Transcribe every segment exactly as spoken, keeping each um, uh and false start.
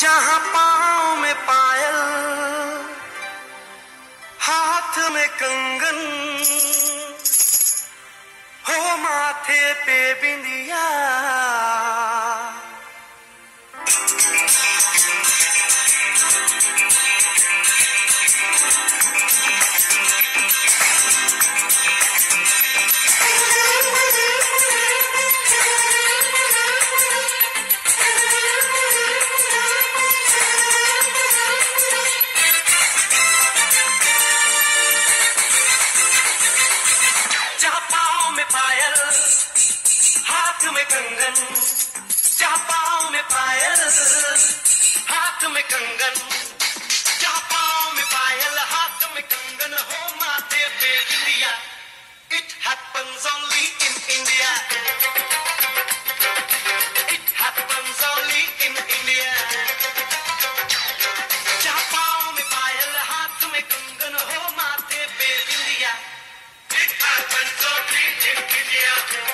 जहां पाँव में पायल, हाथ में कंगन, हो माथे पे बिंदिया। पायल हाथ में कंगन, जहाँ पाँव में पायल हाथ में कंगन, जहाँ पाँव में पायल हाथ में कंगन, हो माथे पे बिंदिया। It happens only in India. It happens only in India. जहाँ पाँव में पायल हाथ में कंगन, हो माथे पे बिंदिया। It happens only in India.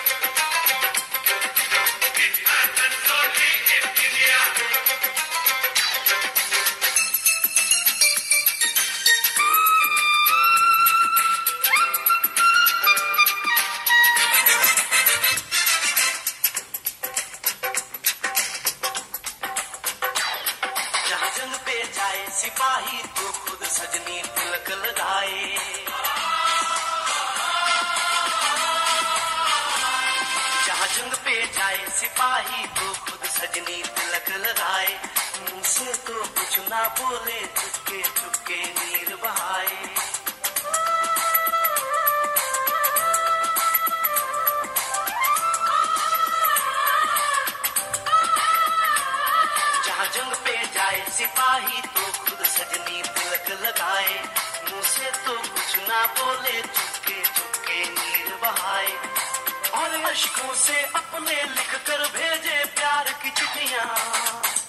It happens only in India. जहाँ जंग पे जाए सिपाही तो खुद सजनी तिलक लगाए। जहाँ जंग पे जाए सिपाही तो खुद सजनी तिलक लगाए। मुंह से तो कुछ ना बोले, चुपके चुपके नीर बहाए। जहाँ जंग पे जाए सिपाही तो खुद सजनी तिलक लगाए। मुंह से तो कुछ ना बोले, चुपके चुपके नीर बहाए। और अश्कों से अपने लिख कर भेजे प्यार की चिट्ठियां।